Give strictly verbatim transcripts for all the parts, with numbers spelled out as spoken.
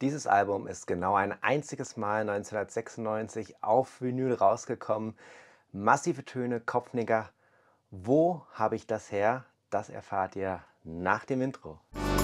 Dieses Album ist genau ein einziges Mal neunzehnhundertsechsundneunzig auf Vinyl rausgekommen. Massive Töne, Kopfnicker. Wo habe ich das her? Das erfahrt ihr nach dem Intro.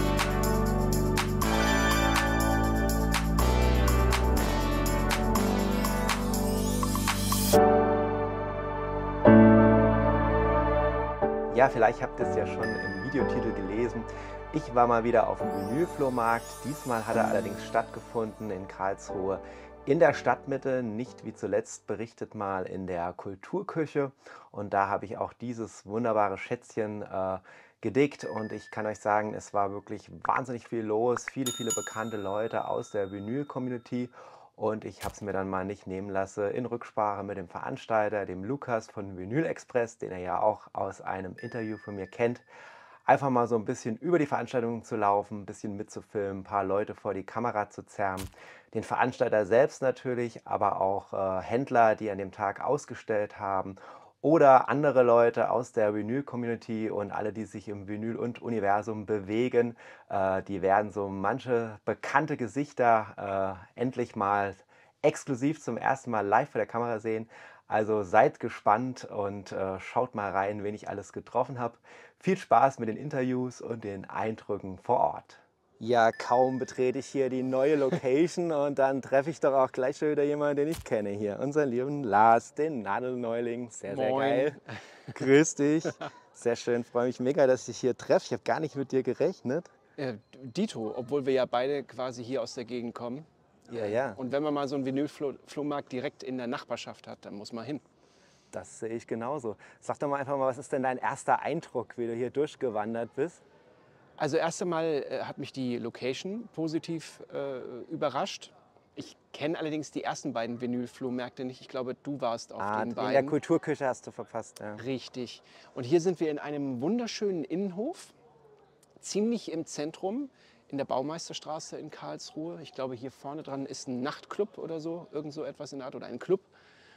Ja, vielleicht habt ihr es ja schon im Videotitel gelesen. Ich war mal wieder auf dem Vinylflohmarkt. Diesmal hat er allerdings stattgefunden in Karlsruhe in der Stadtmitte, nicht wie zuletzt berichtet mal in der Kulturküche. Und da habe ich auch dieses wunderbare Schätzchen äh, gedickt und ich kann euch sagen, es war wirklich wahnsinnig viel los, viele, viele bekannte Leute aus der Vinyl-Community. Und ich habe es mir dann mal nicht nehmen lassen, in Rücksprache mit dem Veranstalter, dem Lukas von Vinyl Express, den ihr ja auch aus einem Interview von mir kennt, einfach mal so ein bisschen über die Veranstaltung zu laufen, ein bisschen mitzufilmen, ein paar Leute vor die Kamera zu zerren. Den Veranstalter selbst natürlich, aber auch äh, Händler, die an dem Tag ausgestellt haben oder andere Leute aus der Vinyl-Community und alle, die sich im Vinyl- und Universum bewegen. Äh, die werden so manche bekannte Gesichter äh, endlich mal exklusiv zum ersten Mal live vor der Kamera sehen. Also seid gespannt und äh, schaut mal rein, wen ich alles getroffen habe. Viel Spaß mit den Interviews und den Eindrücken vor Ort. Ja, kaum betrete ich hier die neue Location und dann treffe ich doch auch gleich schon wieder jemanden, den ich kenne hier. Unseren lieben Lars, den Nadelneuling. Sehr, sehr Moin. geil. Grüß dich. Sehr schön, freue mich mega, dass ich dich hier treffe. Ich habe gar nicht mit dir gerechnet. Äh, Dito, obwohl wir ja beide quasi hier aus der Gegend kommen. Ja, ja. Und wenn man mal so einen Vinylflohmarkt direkt in der Nachbarschaft hat, dann muss man hin. Das sehe ich genauso. Sag doch mal einfach mal, was ist denn dein erster Eindruck, wie du hier durchgewandert bist? Also erst einmal äh, hat mich die Location positiv äh, überrascht. Ich kenne allerdings die ersten beiden Vinylflohmärkte nicht. Ich glaube, du warst auf Ah, den in beiden. der Kulturküche hast du verpasst. Ja. Richtig. Und hier sind wir in einem wunderschönen Innenhof, ziemlich im Zentrum, in der Baumeisterstraße in Karlsruhe. Ich glaube, hier vorne dran ist ein Nachtclub oder so, irgend so etwas in der Art oder ein Club.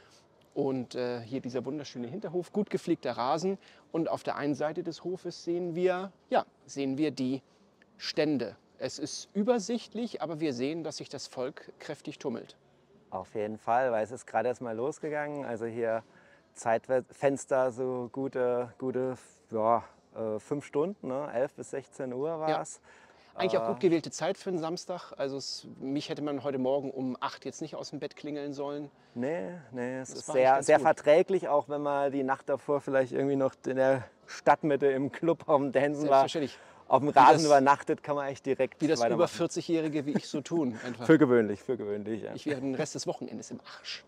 Und äh, hier dieser wunderschöne Hinterhof, gut gepflegter Rasen. Und auf der einen Seite des Hofes sehen wir, ja, sehen wir die Stände. Es ist übersichtlich, aber wir sehen, dass sich das Volk kräftig tummelt. Auf jeden Fall, weil es ist gerade erst mal losgegangen. Also hier Zeitfenster, so gute, gute ja, äh, fünf Stunden, ne? elf bis sechzehn Uhr war es. Ja. Eigentlich auch gut gewählte Zeit für einen Samstag. Also es, mich hätte man heute Morgen um acht jetzt nicht aus dem Bett klingeln sollen. Nee, nee, es Das ist war eigentlich sehr, ganz sehr gut. verträglich, auch wenn man die Nacht davor vielleicht irgendwie noch in der Stadtmitte im Club auf dem Dancen war. Selbstverständlich. Auf dem Wie Rasen das- übernachtet, kann man echt direkt Wie das über weitermachen. vierzig-Jährige wie ich so tun. Einfach. Für gewöhnlich, für gewöhnlich, ja. Ich wäre den Rest des Wochenendes im Arsch.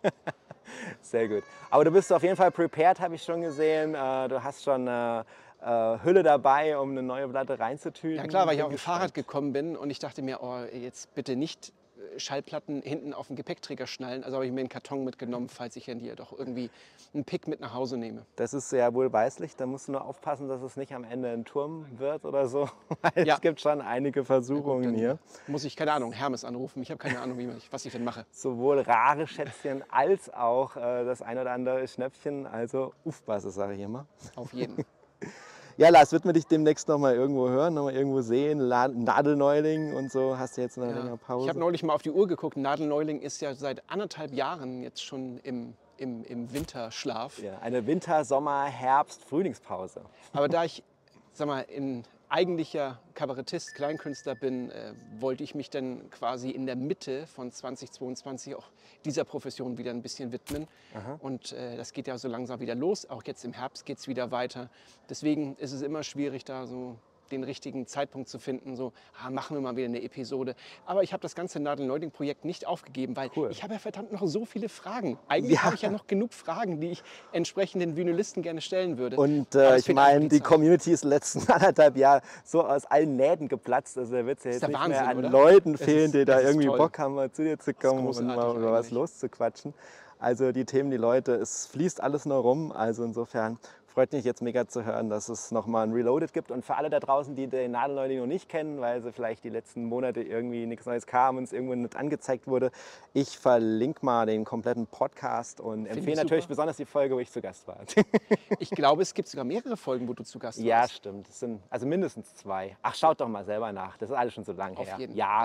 Sehr gut. Aber du bist auf jeden Fall prepared, habe ich schon gesehen. Äh, Du hast schon eine äh, Hülle dabei, um eine neue Platte reinzutüten. Ja klar, weil ich Bin auf dem gespannt. Fahrrad gekommen bin und ich dachte mir, oh, jetzt bitte nicht äh, Schallplatten hinten auf den Gepäckträger schnallen. Also habe ich mir einen Karton mitgenommen, falls ich dann hier doch irgendwie einen Pick mit nach Hause nehme. Das ist sehr wohlweislich. Da musst du nur aufpassen, dass es nicht am Ende ein Turm wird oder so. Weil Ja. es gibt schon einige Versuchungen Dann hier. muss ich, keine Ahnung, Hermes anrufen. Ich habe keine Ahnung, wie man, was ich denn mache. Sowohl rare Schätzchen als auch äh, das ein oder andere Schnäppchen. Also Ufbasse, sage ich immer. Auf jeden. Ja, Lars, wird man dich demnächst noch mal irgendwo hören, noch mal irgendwo sehen? La Nadelneuling und so. Hast du jetzt eine längere Ja. Pause? Ich habe neulich mal auf die Uhr geguckt. Nadelneuling ist ja seit anderthalb Jahren jetzt schon im, im, im Winterschlaf. Ja, eine Winter-, Sommer-, Herbst-, Frühlingspause. Aber da ich, sag mal, ein eigentlicher Kabarettist, Kleinkünstler bin, äh, wollte ich mich dann quasi in der Mitte von zweitausendzweiundzwanzig auch dieser Profession wieder ein bisschen widmen. Und äh, das geht ja so langsam wieder los. Auch jetzt im Herbst geht es wieder weiter. Deswegen ist es immer schwierig, da so den richtigen Zeitpunkt zu finden, so ah, machen wir mal wieder eine Episode. Aber ich habe das ganze Nadelneuling-Projekt nicht aufgegeben, weil Cool. ich habe ja verdammt noch so viele Fragen. Eigentlich Ja. habe ich ja noch genug Fragen, die ich entsprechenden Vinylisten gerne stellen würde. Und Aber äh, es ich fehlt einfach meine, die Zeit. Community ist in den letzten anderthalb Jahren so aus allen Nähten geplatzt. Also da wird es ja Ist jetzt der nicht mehr Wahnsinn, an oder? Leuten Es fehlen, ist- die da es ist irgendwie toll. Bock haben, mal zu dir zu kommen und großartig mal über was eigentlich. loszuquatschen. Also die Themen, die Leute, es fließt alles nur rum. Also insofern freut mich jetzt mega zu hören, dass es nochmal ein Reloaded gibt. Und für alle da draußen, die den Nadelneuling noch nicht kennen, weil sie vielleicht die letzten Monate irgendwie nichts Neues kam und es irgendwo nicht angezeigt wurde, ich verlinke mal den kompletten Podcast und empfehle ich natürlich super. besonders die Folge, wo ich zu Gast war. Ich glaube, es gibt sogar mehrere Folgen, wo du zu Gast Ja, warst. stimmt. Das sind also mindestens zwei. Ach, schaut doch mal selber nach. Das ist alles schon so lange Auf her. jeden. Jahre. Ja.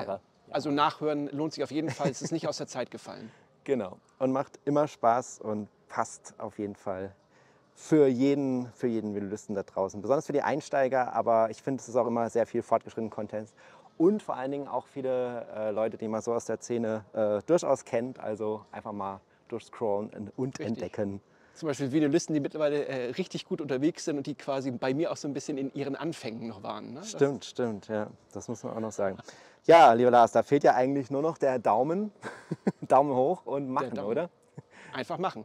Also nachhören lohnt sich auf jeden Fall. Es ist nicht aus der Zeit gefallen. Genau. Und macht immer Spaß und passt auf jeden Fall für jeden, für jeden Vinylisten da draußen. Besonders für die Einsteiger, aber ich finde, es ist auch immer sehr viel fortgeschrittenen Content. Und vor allen Dingen auch viele äh, Leute, die man so aus der Szene äh, durchaus kennt. Also einfach mal durchscrollen und Richtig. entdecken. Zum Beispiel Vinylisten, die mittlerweile äh, richtig gut unterwegs sind und die quasi bei mir auch so ein bisschen in ihren Anfängen noch waren. Ne? Stimmt, stimmt, ja. Das muss man auch noch sagen. Ja, lieber Lars, da fehlt ja eigentlich nur noch der Daumen. Daumen hoch und machen, Daumen. oder? Einfach machen.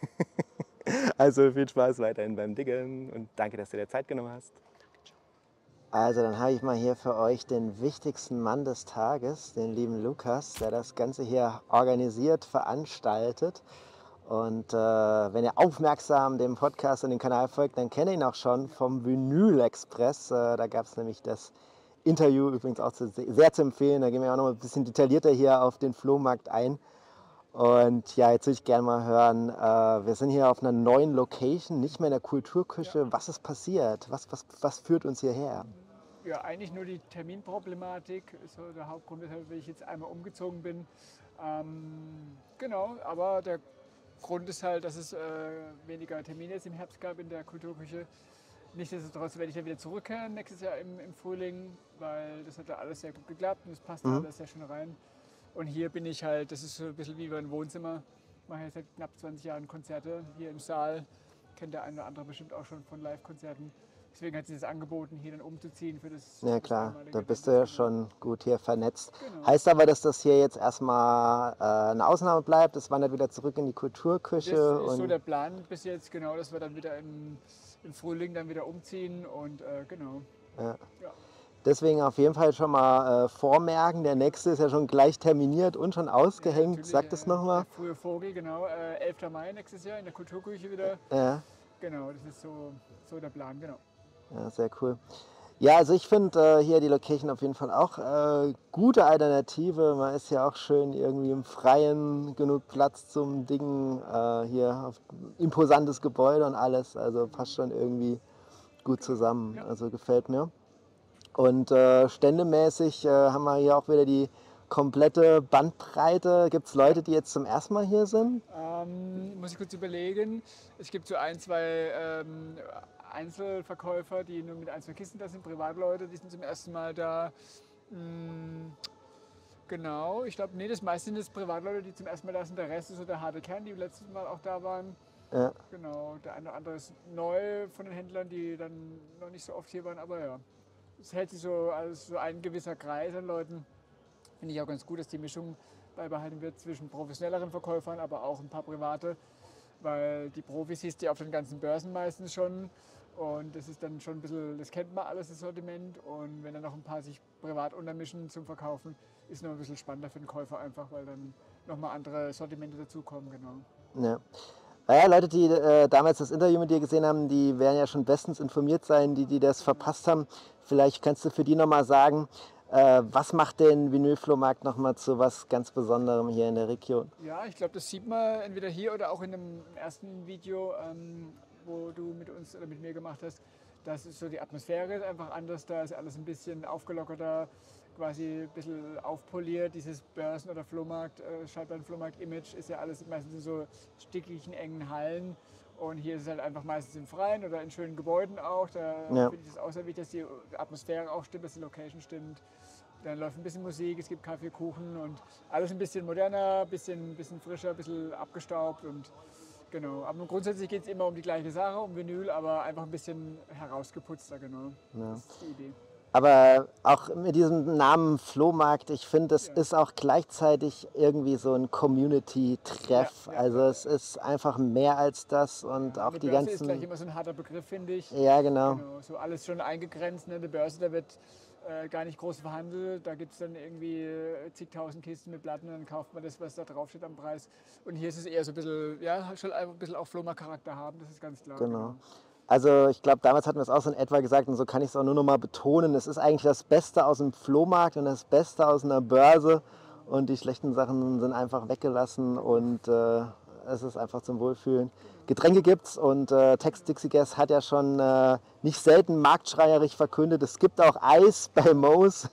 Also viel Spaß weiterhin beim Diggen und danke, dass du dir Zeit genommen hast. Also dann habe ich mal hier für euch den wichtigsten Mann des Tages, den lieben Lukas, der das Ganze hier organisiert, veranstaltet. Und äh, wenn ihr aufmerksam dem Podcast und dem Kanal folgt, dann kennt ihr ihn auch schon vom Vinyl Express. Äh, da gab es nämlich das Interview, übrigens auch zu, sehr zu empfehlen. Da gehen wir auch noch ein bisschen detaillierter hier auf den Flohmarkt ein. Und ja, jetzt würde ich gerne mal hören, äh, wir sind hier auf einer neuen Location, nicht mehr in der Kulturküche. Ja. Was ist passiert? Was, was, was führt uns hierher? Ja, eigentlich nur die Terminproblematik, ist so der Hauptgrund, weshalb ich jetzt einmal umgezogen bin. Ähm, genau, aber der Grund ist halt, dass es äh, weniger Termine jetzt im Herbst gab in der Kulturküche. Nichtsdestotrotz werde ich dann wieder zurückkehren nächstes Jahr im, im Frühling, weil das hat ja alles sehr gut geklappt und es passt mhm. alles sehr schön rein. Und hier bin ich halt, das ist so ein bisschen wie mein Wohnzimmer. Ich mache jetzt seit knapp zwanzig Jahren Konzerte hier im Saal. Kennt der eine oder andere bestimmt auch schon von Live-Konzerten. Deswegen hat sie das angeboten, hier dann umzuziehen für das. Ja für klar, das da bist du ja schon gut hier vernetzt. Genau. Heißt aber, dass das hier jetzt erstmal äh, eine Ausnahme bleibt, es wandert wieder zurück in die Kulturküche. Das ist und so der Plan bis jetzt, genau, dass wir dann wieder im, im Frühling dann wieder umziehen und äh, genau. Ja. Ja. Deswegen auf jeden Fall schon mal äh, vormerken, der nächste ist ja schon gleich terminiert und schon ausgehängt. Ja, Sag das äh, nochmal. Der frühe Vogel, genau, äh, elfter Mai nächstes Jahr in der Kulturküche wieder. Ja. Genau, das ist so, so der Plan, genau. Ja, sehr cool. Ja, also ich finde äh, hier die Location auf jeden Fall auch äh, gute Alternative. Man ist ja auch schön irgendwie im Freien, genug Platz zum Dingen. Äh, hier auf imposantes Gebäude und alles. Also passt schon irgendwie gut zusammen. Ja. Also gefällt mir. Und äh, ständemäßig äh, haben wir hier auch wieder die komplette Bandbreite. Gibt es Leute, die jetzt zum ersten Mal hier sind? Ähm, muss ich kurz überlegen. Es gibt so ein, zwei ähm, Einzelverkäufer, die nur mit ein, zwei Kisten da sind, Privatleute, die sind zum ersten Mal da. Hm, genau, ich glaube, nee, das meiste sind jetzt Privatleute, die zum ersten Mal da sind. Der Rest ist so der harte Kern, die letztes Mal auch da waren. Ja. Genau, der eine oder andere ist neu von den Händlern, die dann noch nicht so oft hier waren, aber ja. Es hält sich so als so ein gewisser Kreis an Leuten. Finde ich auch ganz gut, dass die Mischung beibehalten wird zwischen professionelleren Verkäufern, aber auch ein paar private. Weil die Profis siehst du auf den ganzen Börsen meistens schon. Und das ist dann schon ein bisschen, das kennt man alles, das Sortiment. Und wenn dann noch ein paar sich privat untermischen zum Verkaufen, ist noch ein bisschen spannender für den Käufer einfach, weil dann nochmal andere Sortimente dazukommen, genau. Ja. Naja, Leute, die äh, damals das Interview mit dir gesehen haben, die werden ja schon bestens informiert sein, die, die das verpasst haben. Vielleicht kannst du für die nochmal sagen, äh, was macht den Vinylflohmarkt nochmal zu was ganz Besonderem hier in der Region? Ja, ich glaube, das sieht man entweder hier oder auch in dem ersten Video, ähm, wo du mit uns oder mit mir gemacht hast. Das ist so, die Atmosphäre ist einfach anders, da ist alles ein bisschen aufgelockerter, quasi ein bisschen aufpoliert. Dieses Börsen- oder Flohmarkt, äh, Schallplatten-Flohmarkt-Image ist ja alles meistens in so stickigen, engen Hallen. Und hier ist es halt einfach meistens im Freien oder in schönen Gebäuden auch. Da Ja. finde ich es auch sehr wichtig, dass die Atmosphäre auch stimmt, dass die Location stimmt. Dann läuft ein bisschen Musik, es gibt Kaffee, Kuchen und alles ein bisschen moderner, ein bisschen, bisschen frischer, ein bisschen abgestaubt. Und genau. Aber grundsätzlich geht es immer um die gleiche Sache, um Vinyl, aber einfach ein bisschen herausgeputzter, genau. Ja. Das ist die Idee. Aber auch mit diesem Namen Flohmarkt, ich finde, es Ja. ist auch gleichzeitig irgendwie so ein Community-Treff. Ja, ja, also ja. es ist einfach mehr als das und Ja, auch eine die Börse ist ganzen... gleich immer so ein harter Begriff, finde ich. Ja, genau. Genau, so alles schon eingegrenzt. Ne? Eine Börse, da wird äh, gar nicht groß verhandelt. Da gibt es dann irgendwie äh, zigtausend Kisten mit Platten und dann kauft man das, was da draufsteht am Preis. Und hier ist es eher so ein bisschen, ja, schon ein bisschen auch Flohmarkt-Charakter haben, das ist ganz klar. Genau. Also ich glaube, damals hatten wir es auch so in etwa gesagt und so kann ich es auch nur noch mal betonen. Es ist eigentlich das Beste aus dem Flohmarkt und das Beste aus einer Börse und die schlechten Sachen sind einfach weggelassen und äh, es ist einfach zum Wohlfühlen. Getränke gibt's und äh, Tex Dixie Gas hat ja schon äh, nicht selten marktschreierisch verkündet, es gibt auch Eis bei Moe's.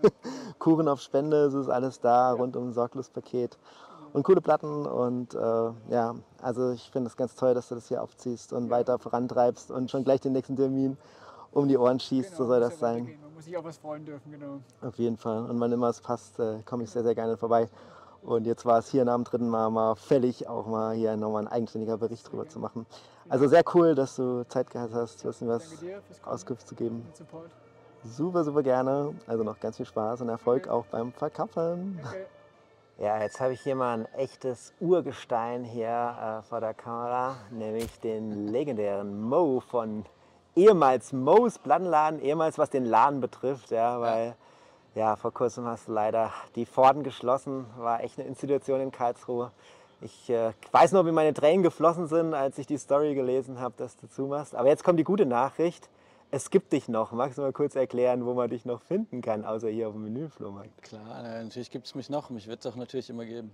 Kuchen auf Spende, es ist alles da, rund um ein Sorglos-Paket. Und coole Platten und äh, ja, also ich finde es ganz toll, dass du das hier aufziehst und Ja. weiter vorantreibst und schon gleich den nächsten Termin um die Ohren schießt, so soll muss das ja sein. weitergehen. Man muss sich auch was freuen dürfen, genau. Auf jeden Fall. Und wann immer es passt, äh, komme ich sehr, sehr gerne vorbei. Und jetzt war es hier nach dem dritten Mal mal fällig, auch mal hier nochmal ein eigenständiger Bericht drüber zu machen. Also sehr cool, dass du Zeit gehabt hast, ein bisschen was Danke dir fürs Kommen Auskunft zu geben. und Support. Super, super gerne. Also noch ganz viel Spaß und Erfolg Okay. auch beim Verkaufen. Danke. Ja, jetzt habe ich hier mal ein echtes Urgestein hier äh, vor der Kamera, nämlich den legendären Mo von ehemals Mo's Plattenladen, ehemals was den Laden betrifft, ja, weil ja, vor kurzem hast du leider die Pforten geschlossen, war echt eine Institution in Karlsruhe. Ich äh, weiß noch, wie meine Tränen geflossen sind, als ich die Story gelesen habe, dass du zumachst. Aber jetzt kommt die gute Nachricht. Es gibt dich noch. Magst du mal kurz erklären, wo man dich noch finden kann, außer hier auf dem Menüflohmarkt? Klar, äh, natürlich gibt es mich noch. Mich wird es auch natürlich immer geben.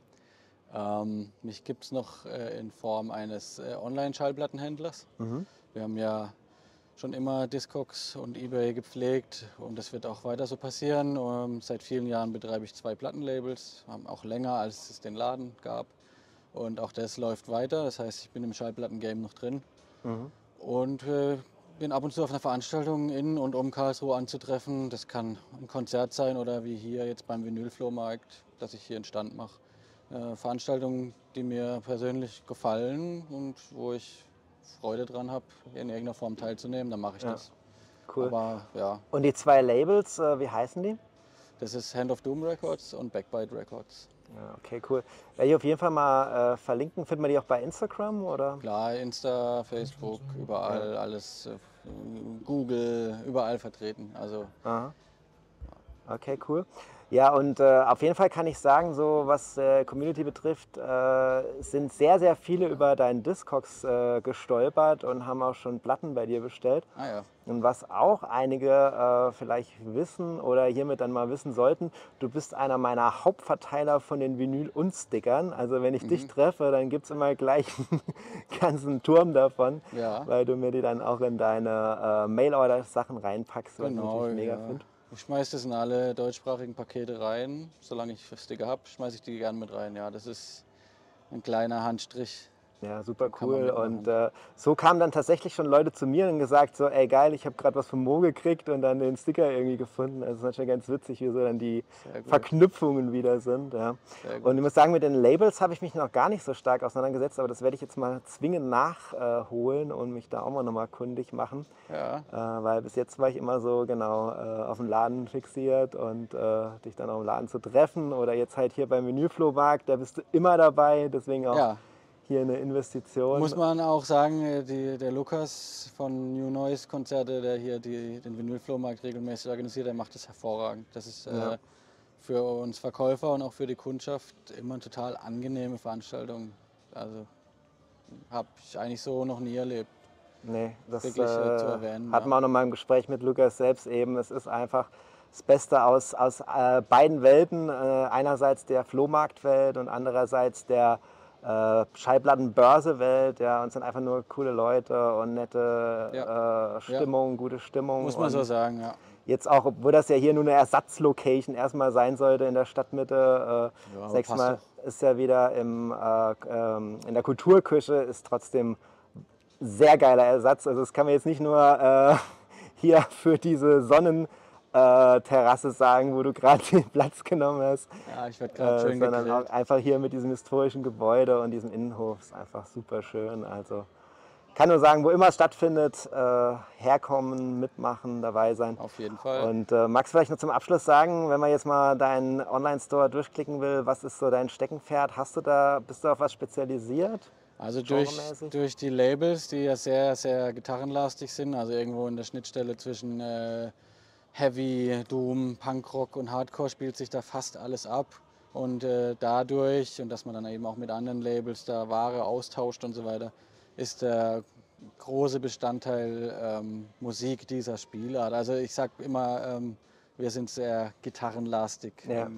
Ähm, mich gibt es noch äh, in Form eines äh, Online-Schallplattenhändlers. Mhm. Wir haben ja schon immer Discogs und eBay gepflegt und das wird auch weiter so passieren. Ähm, seit vielen Jahren betreibe ich zwei Plattenlabels, ähm, auch länger, als es den Laden gab. Und auch das läuft weiter. Das heißt, ich bin im Schallplatten-Game noch drin. Mhm. Und äh, bin ab und zu auf einer Veranstaltung in und um Karlsruhe anzutreffen. Das kann ein Konzert sein oder wie hier jetzt beim Vinylflohmarkt, dass ich hier einen Stand mache. Äh, Veranstaltungen, die mir persönlich gefallen und wo ich Freude dran habe, in irgendeiner Form teilzunehmen, dann mache ich Ja. das. Cool. Aber ja, Und die zwei Labels, äh, wie heißen die? das ist Hand of Doom Records und Backbite Records. Ja, okay, cool. Werde ich auf jeden Fall mal äh, verlinken. Findet man die auch bei Instagram, oder? Klar, Insta, Facebook, überall, alles, äh, Google, überall vertreten. Also Aha. Okay, cool. Ja, und äh, auf jeden Fall kann ich sagen, so was äh, Community betrifft, äh, sind sehr, sehr viele über deinen Discogs äh, gestolpert und haben auch schon Platten bei dir bestellt. ah ja, Und was auch einige äh, vielleicht wissen oder hiermit dann mal wissen sollten, du bist einer meiner Hauptverteiler von den Vinyl und Stickern. Also wenn ich dich treffe, dann gibt es immer gleich einen ganzen Turm davon, ja. weil du mir die dann auch in deine äh, Mail-Order-Sachen reinpackst, was ich Genau, natürlich mega ja. finde. Ich schmeiße das in alle deutschsprachigen Pakete rein. Solange ich Sticker habe, schmeiße ich die gerne mit rein. Ja, das ist ein kleiner Handstrich. Ja, super Kann man cool. mitmachen. Und äh, so kamen dann tatsächlich schon Leute zu mir und gesagt so, ey geil, ich habe gerade was von Mo gekriegt und dann den Sticker irgendwie gefunden. Also es ist natürlich ganz witzig, wie so dann die Sehr gut. Verknüpfungen wieder sind. Ja. Sehr gut. Und ich muss sagen, mit den Labels habe ich mich noch gar nicht so stark auseinandergesetzt, aber das werde ich jetzt mal zwingend nachholen und mich da auch mal nochmal kundig machen. Ja, Äh, weil bis jetzt war ich immer so genau äh, auf den Laden fixiert und äh, dich dann auch im Laden zu treffen oder jetzt halt hier beim Menüflohmarkt, da bist du immer dabei, deswegen auch ja. hier eine Investition. Muss man auch sagen, äh, die, der Lukas von New Noise Konzerte, der hier die, den Vinylflohmarkt regelmäßig organisiert, der macht das hervorragend. Das ist Ja. äh, für uns Verkäufer und auch für die Kundschaft immer eine total angenehme Veranstaltung. Also habe ich eigentlich so noch nie erlebt. Nee, das äh, Wirklich, äh, zu erwähnen, hat ja. man auch noch mal im Gespräch mit Lukas selbst eben. Es ist einfach das Beste aus, aus äh, beiden Welten. Äh, einerseits der Flohmarktwelt und andererseits der äh, Schallplattenbörse-Welt. Ja, und es sind einfach nur coole Leute und nette Ja. äh, Stimmung, gute Stimmung. Muss man und so sagen, ja. Jetzt auch, obwohl das ja hier nur eine Ersatzlocation erstmal sein sollte in der Stadtmitte. Äh, Ja, aber sechsmal passt ist ja wieder im, äh, ähm, in der Kulturküche, ist trotzdem sehr geiler Ersatz. Also das kann man jetzt nicht nur äh, hier für diese Sonnenterrasse sagen, wo du gerade den Platz genommen hast, Ja, ich werde gerade äh, schön sondern gegrillt. auch einfach hier mit diesem historischen Gebäude und diesem Innenhof ist einfach super schön. Also kann nur sagen, wo immer es stattfindet, äh, herkommen, mitmachen, dabei sein. Auf jeden Fall. Und äh, magst du vielleicht noch zum Abschluss sagen, wenn man jetzt mal deinen Online-Store durchklicken will, was ist so dein Steckenpferd? Hast du da, bist du auf was spezialisiert? Also durch, genremäßig? durch die Labels, die ja sehr, sehr gitarrenlastig sind, also irgendwo in der Schnittstelle zwischen äh, Heavy, Doom, Punkrock und Hardcore spielt sich da fast alles ab. Und äh, dadurch, und dass man dann eben auch mit anderen Labels da Ware austauscht und so weiter, ist der große Bestandteil ähm, Musik dieser Spielart. Also ich sage immer, ähm, wir sind sehr gitarrenlastig Ja. ähm,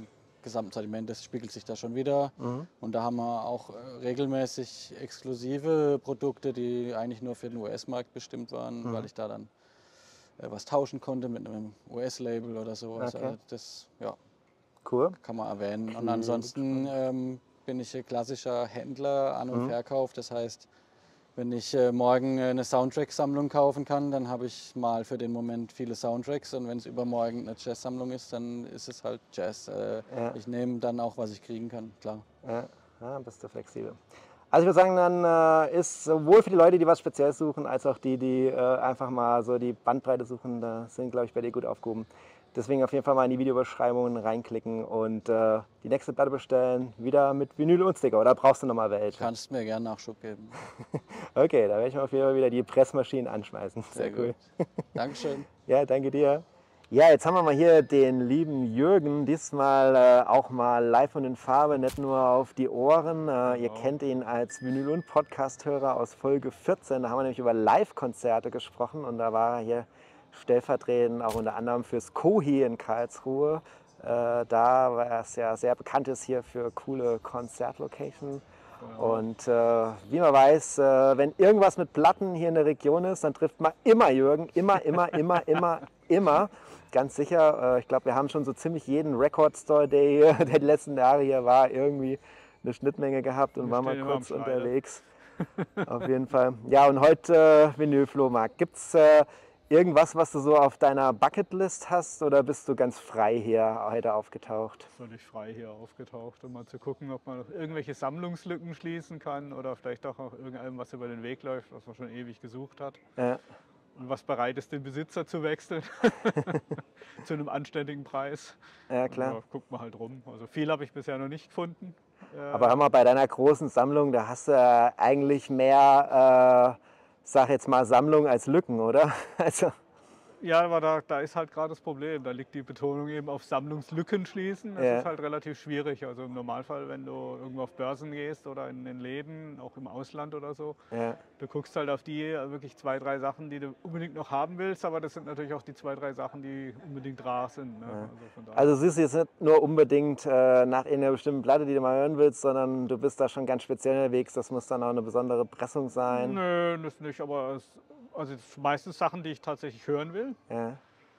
gesamten Sortiment, das spiegelt sich da schon wieder. Mhm. Und da haben wir auch äh, regelmäßig exklusive Produkte, die eigentlich nur für den U S-Markt bestimmt waren, Mhm. weil ich da dann äh, was tauschen konnte mit einem U S-Label oder so. Also Okay. das ja, Cool. kann man erwähnen. Und Klingt ansonsten ähm, bin ich ein klassischer Händler, An- und Mhm. Verkauf. Das heißt, wenn ich äh, morgen äh, eine Soundtrack-Sammlung kaufen kann, dann habe ich mal für den Moment viele Soundtracks. Und wenn es übermorgen eine Jazz-Sammlung ist, dann ist es halt Jazz. Äh, Ja. Ich nehme dann auch, was ich kriegen kann, klar. Ja, ja, bist du flexibel. Also ich würde sagen, dann äh, ist sowohl für die Leute, die was Spezielles suchen, als auch die, die äh, einfach mal so die Bandbreite suchen, da sind, glaube ich, bei dir gut aufgehoben. Deswegen auf jeden Fall mal in die Videobeschreibungen reinklicken und äh, die nächste Platte bestellen, wieder mit Vinyl und Sticker. Oder brauchst du nochmal welche? Kannst mir gerne Nachschub geben. Okay, da werde ich mal auf jeden Fall wieder die Pressmaschinen anschmeißen. Sehr, Sehr cool. gut. Dankeschön. Ja, danke dir. Ja, jetzt haben wir mal hier den lieben Jürgen, diesmal äh, auch mal live und in Farbe, nicht nur auf die Ohren. Äh, ihr kennt ihn als Vinyl- und Podcast-Hörer aus Folge vierzehn. Da haben wir nämlich über Live-Konzerte gesprochen und da war er hier stellvertretend auch unter anderem fürs Kohi in Karlsruhe. Äh, da war er ja sehr bekannt ist hier für coole Konzertlocations. Und äh, wie man weiß, äh, wenn irgendwas mit Platten hier in der Region ist, dann trifft man immer Jürgen. Immer, immer, immer, immer, immer. Ganz sicher. Äh, ich glaube, wir haben schon so ziemlich jeden Record Store Day, der die letzten Jahre hier war, irgendwie eine Schnittmenge gehabt und Wir waren mal stehen immer am kurz Schneider. unterwegs. Auf jeden Fall. Ja, und heute äh, Vinylflohmarkt. Gibt es äh, irgendwas, was du so auf deiner Bucketlist hast oder bist du ganz frei hier heute aufgetaucht? Völlig frei hier aufgetaucht, um mal zu gucken, ob man noch irgendwelche Sammlungslücken schließen kann oder vielleicht auch noch irgendeinem was über den Weg läuft, was man schon ewig gesucht hat. Ja, Und was bereit ist, den Besitzer zu wechseln zu einem anständigen Preis. ja klar. Und da guckt man halt rum. Also viel habe ich bisher noch nicht gefunden. Äh, Aber hör mal, bei deiner großen Sammlung, da hast du ja eigentlich mehr, äh, sag jetzt mal, Sammlung als Lücken, oder? Also, Ja, aber da, da ist halt gerade das Problem. Da liegt die Betonung eben auf Sammlungslücken schließen. Das Ja. ist halt relativ schwierig. Also im Normalfall, wenn du irgendwo auf Börsen gehst oder in den Läden, auch im Ausland oder so, ja, du guckst halt auf die äh, wirklich zwei, drei Sachen, die du unbedingt noch haben willst. Aber das sind natürlich auch die zwei, drei Sachen, die unbedingt rar sind. Ne? Also, von daher. also siehst du jetzt nicht nur unbedingt äh, nach einer bestimmten Platte, die du mal hören willst, sondern du bist da schon ganz speziell unterwegs. Das muss dann auch eine besondere Pressung sein. Nö, das nicht. Aber es, also es sind meistens Sachen, die ich tatsächlich hören will. Ja,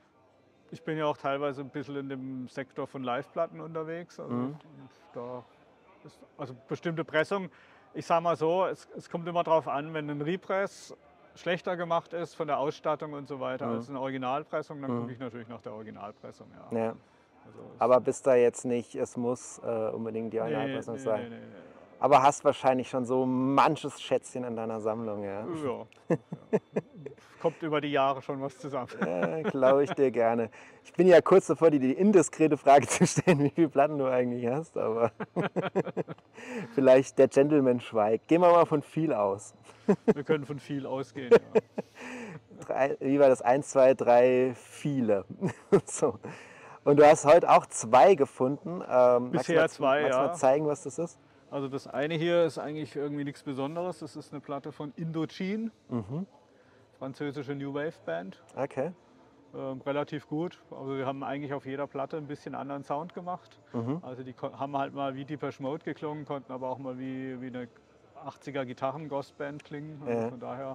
Ich bin ja auch teilweise ein bisschen in dem Sektor von Live-Platten unterwegs. Also, Mhm. da ist, also bestimmte Pressung, ich sage mal so, es, es kommt immer darauf an, wenn ein Repress schlechter gemacht ist von der Ausstattung und so weiter Mhm. als eine Originalpressung, dann Mhm. gucke ich natürlich nach der Originalpressung. Ja. ja. Also es- Aber bist da jetzt nicht, es muss äh, unbedingt die nee, Originalpressung nee, sein. nee, nee, nee. Aber hast wahrscheinlich schon so manches Schätzchen in deiner Sammlung, ja. Ja, ja. Kommt über die Jahre schon was zusammen. Ja, glaube ich dir gerne. Ich bin ja kurz davor, dir die indiskrete Frage zu stellen, wie viele Platten du eigentlich hast, aber vielleicht der Gentleman schweigt. Gehen wir mal von viel aus. Wir können von viel ausgehen. Ja. Drei, wie war das? Eins, zwei, drei, viele. So. Und du hast heute auch zwei gefunden. Ähm, magst du Bisher mal, zwei, magst du ja. mal zeigen, was das ist? Also das eine hier ist eigentlich irgendwie nichts Besonderes. Das ist eine Platte von Indochine, Mhm. französische New Wave Band. Okay. Ähm, relativ gut. Also wir haben eigentlich auf jeder Platte ein bisschen anderen Sound gemacht. Mhm. Also die ko- haben halt mal wie Depeche Mode geklungen, konnten aber auch mal wie, wie eine achtziger Gitarren-Gospel-Band klingen. Also Ja. von daher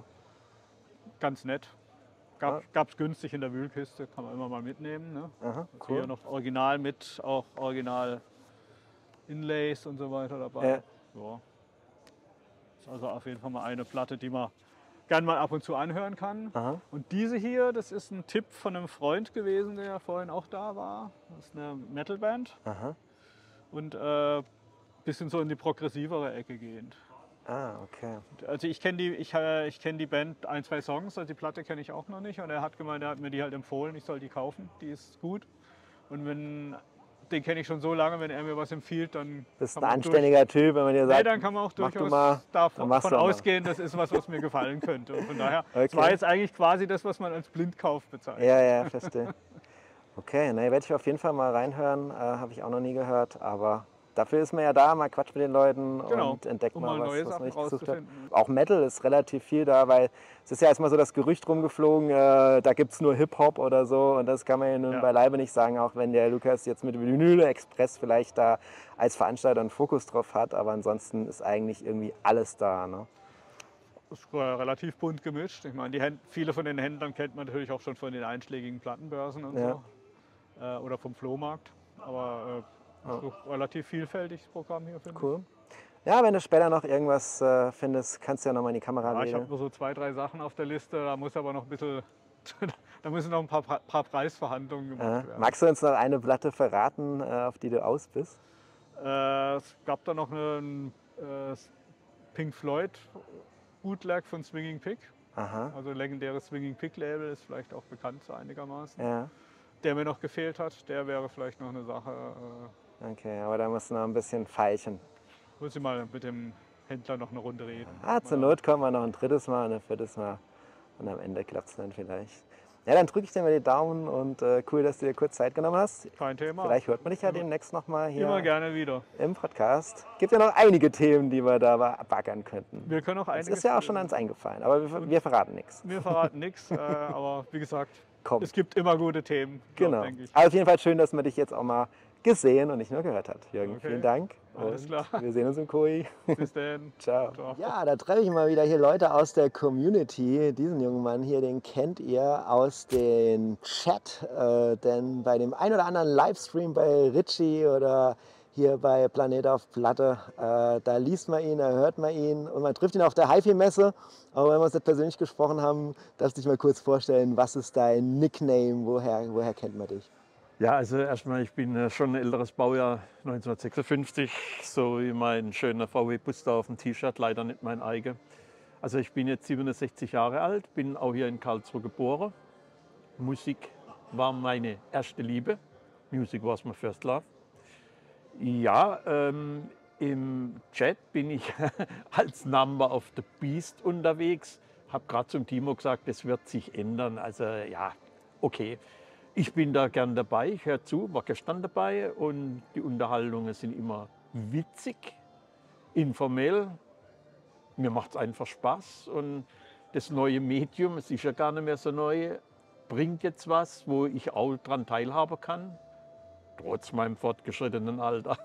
ganz nett. Gab es günstig in der Wühlkiste, kann man immer mal mitnehmen. Ne? Aha, Also cool. hier noch Original mit, auch Original Inlays und so weiter dabei. Ja. Ja. Ist also auf jeden Fall mal eine Platte, die man gern mal ab und zu anhören kann. Aha. Und diese hier, das ist ein Tipp von einem Freund gewesen, der ja vorhin auch da war. Das ist eine Metalband Aha. und äh, bisschen so in die progressivere Ecke gehend. Ah, okay. Also ich kenne die, ich, äh, ich kenn die Band, ein, zwei Songs, also die Platte kenne ich auch noch nicht. Und er hat gemeint, er hat mir die halt empfohlen, ich soll die kaufen, die ist gut. Und wenn, den kenne ich schon so lange, wenn er mir was empfiehlt, dann Bist kann ein man durch- anständiger Typ, wenn man dir Nee, sagt, dann kann man auch mach du durchaus mal, dann davon machst davon du mal. ausgehen, das ist was, was mir gefallen könnte. Und von daher, es Okay. war jetzt eigentlich quasi das, was man als Blindkauf bezeichnet. Ja, ja, verstehe. Okay, ne, werde ich auf jeden Fall mal reinhören. Äh, Habe ich auch noch nie gehört, aber dafür ist man ja da, mal quatscht mit den Leuten Genau, und entdeckt um mal, mal was, neue was man Sachen nicht gesucht hat. rauszufinden. Auch Metal ist relativ viel da, weil es ist ja erstmal so das Gerücht rumgeflogen, äh, da gibt es nur Hip-Hop oder so und das kann man ja nun Ja. beileibe nicht sagen, auch wenn der Lukas jetzt mit Vinyl Express vielleicht da als Veranstalter einen Fokus drauf hat, aber ansonsten ist eigentlich irgendwie alles da. Ne? Das ist relativ bunt gemischt. Ich meine, die Händ viele von den Händlern kennt man natürlich auch schon von den einschlägigen Plattenbörsen und Ja. so. Äh, oder vom Flohmarkt. Aber äh, das ist doch relativ vielfältiges Programm hier, finde Cool. Ja, wenn du später noch irgendwas äh, findest, kannst du ja noch mal in die Kamera ich. Ja, ich reden. habe nur so zwei, drei Sachen auf der Liste. Da muss aber noch ein bisschen, da müssen noch ein paar, paar Preisverhandlungen gemacht Äh, werden. magst du uns noch eine Platte verraten, äh, auf die du aus bist? Äh, es gab da noch einen äh, Pink Floyd Bootleg von Swinging Pig. Aha, Also ein legendäres Swinging Pig Label, ist vielleicht auch bekannt so einigermaßen. ja. Der mir noch gefehlt hat, der wäre vielleicht noch eine Sache. Äh, Okay, aber da musst du noch ein bisschen feilchen. muss ich mal mit dem Händler noch eine Runde reden. Ah, zur Not kommen wir noch ein drittes Mal und ein viertes Mal. Und am Ende klappt es dann vielleicht. Ja, dann drücke ich dir mal die Daumen und äh, cool, dass du dir kurz Zeit genommen hast. Kein Thema. Vielleicht hört man dich ja demnächst noch mal hier Immer gerne wieder. im Podcast. Gibt ja noch einige Themen, die wir da baggern könnten. Wir können auch Das einiges. ist ja auch schon ans eingefallen, aber wir, wir verraten nichts. Wir verraten nichts, äh, aber wie gesagt, Komm. es gibt immer gute Themen. glaub, Genau. denke ich. Aber auf jeden Fall schön, dass man dich jetzt auch mal gesehen und nicht nur gehört hat. Jürgen, Okay. vielen Dank. Alles und klar. Wir sehen uns im Koi. Bis dann. Ciao. Ciao. Ja, da treffe ich mal wieder hier Leute aus der Community. Diesen jungen Mann hier, den kennt ihr aus dem Chat. Äh, denn bei dem ein oder anderen Livestream bei Richie oder hier bei Planet auf Platte, äh, da liest man ihn, da hört man ihn und man trifft ihn auf der HiFi-Messe. Aber wenn wir uns nicht persönlich gesprochen haben, darfst du dich mal kurz vorstellen, was ist dein Nickname, woher, woher kennt man dich? Ja, also erstmal, ich bin äh, schon ein älteres Baujahr, neunzehnhundertsechsundfünfzig, so wie mein schöner V W-Bus da auf dem T-Shirt, leider nicht mein eigen. Also ich bin jetzt siebenundsechzig Jahre alt, bin auch hier in Karlsruhe geboren. Musik war meine erste Liebe, Music was my first love. Ja, ähm, im Chat bin ich als Number of the Beast unterwegs. Habe gerade zum Timo gesagt, das wird sich ändern, also ja, okay. Ich bin da gern dabei, ich höre zu, war gestern dabei und die Unterhaltungen sind immer witzig, informell. Mir macht es einfach Spaß und das neue Medium, es ist ja gar nicht mehr so neu, bringt jetzt was, wo ich auch daran teilhaben kann, trotz meinem fortgeschrittenen Alter.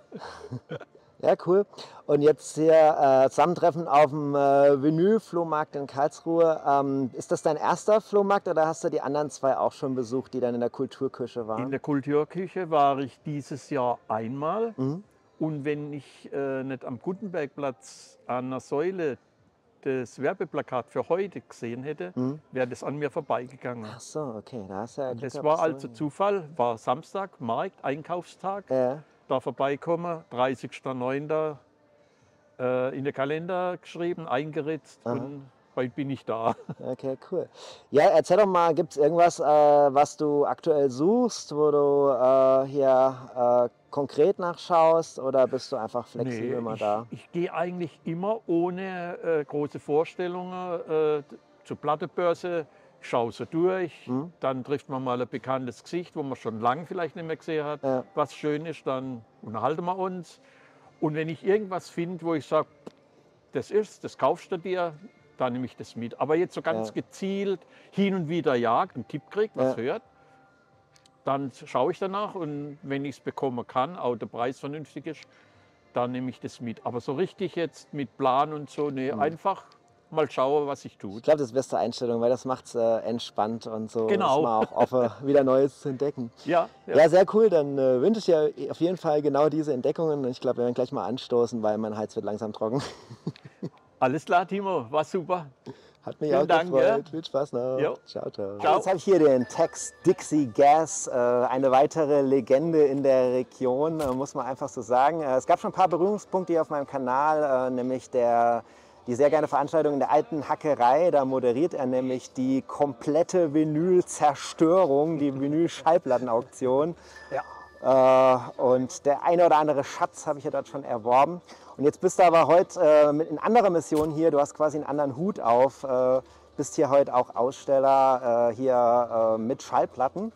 Ja, cool. Und jetzt hier äh, Zusammentreffen auf dem äh, Vinyl-Flohmarkt in Karlsruhe. Ähm, ist das dein erster Flohmarkt oder hast du die anderen zwei auch schon besucht, die dann in der Kulturküche waren? In der Kulturküche war ich dieses Jahr einmal. Mhm. Und wenn ich äh, nicht am Gutenbergplatz an der Säule das Werbeplakat für heute gesehen hätte, Mhm. wäre das an mir vorbeigegangen. Ach so, okay. Da hast du ja Glück Das gehabt, war dass du- also Zufall, war Samstag, Markt, Einkaufstag. Ja. Da vorbeikommen, dreißigster neunter Äh, in den Kalender geschrieben, eingeritzt Aha. und heute bin ich da. Okay, cool. Ja, erzähl doch mal, gibt es irgendwas, äh, was du aktuell suchst, wo du äh, hier äh, konkret nachschaust oder bist du einfach flexibel immer ich, da? ich gehe eigentlich immer ohne äh, große Vorstellungen äh, zur Plattebörse, schaue sie durch, Mhm. dann trifft man mal ein bekanntes Gesicht, wo man schon lange vielleicht nicht mehr gesehen hat, Ja. was schön ist, dann unterhalten wir uns. Und wenn ich irgendwas finde, wo ich sage, das ist, das kaufst du dir, dann nehme ich das mit. Aber jetzt so ganz Ja. gezielt hin und wieder jagt, einen Tipp kriegt, was Ja. hört, dann schaue ich danach und wenn ich es bekommen kann, auch der Preis vernünftig ist, dann nehme ich das mit. Aber so richtig jetzt mit Plan und so, nee, Mhm. einfach mal schauen, was ich Ich tue. glaube, das ist die beste Einstellung, weil das macht es äh, entspannt und so Genau. ist man auch offen, wieder Neues zu entdecken. Ja, ja. Ja, sehr cool. Dann äh, wünsche ich dir auf jeden Fall genau diese Entdeckungen. Und ich glaube, wir werden gleich mal anstoßen, weil mein Hals wird langsam trocken. Alles klar, Timo, war super. Hat mich Vielen auch Dank, gefreut. ja. Viel Spaß noch. Jo. Ciao, ciao. Ciao. Jetzt habe ich hier den Tex Dixie Gas, äh, eine weitere Legende in der Region, äh, muss man einfach so sagen. Äh, es gab schon ein paar Berührungspunkte hier auf meinem Kanal, äh, nämlich der, die sehr gerne Veranstaltung in der alten Hackerei. Da moderiert er nämlich die komplette Vinyl-Zerstörung, die Vinyl-Schallplattenauktion. Ja. Äh, und der eine oder andere Schatz habe ich ja dort schon erworben. Und jetzt bist du aber heute äh, mit in anderer Mission hier. Du hast quasi einen anderen Hut auf. Äh, bist hier heute auch Aussteller äh, hier äh, mit Schallplatten.